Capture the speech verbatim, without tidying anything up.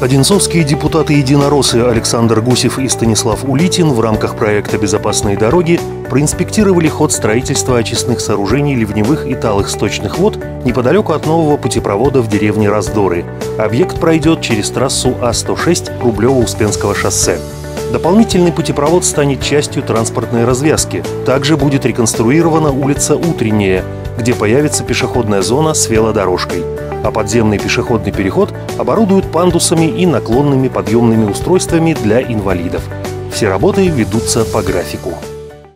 Одинцовские депутаты-единороссы Александр Гусев и Станислав Улитин в рамках проекта «Безопасные дороги» проинспектировали ход строительства очистных сооружений ливневых и талых сточных вод неподалеку от нового путепровода в деревне Раздоры. Объект пройдет через трассу А сто шесть Рублево-Успенского шоссе. Дополнительный путепровод станет частью транспортной развязки. Также будет реконструирована улица Утренняя, где появится пешеходная зона с велодорожкой. А подземный пешеходный переход оборудуют пандусами и наклонными подъемными устройствами для инвалидов. Все работы ведутся по графику.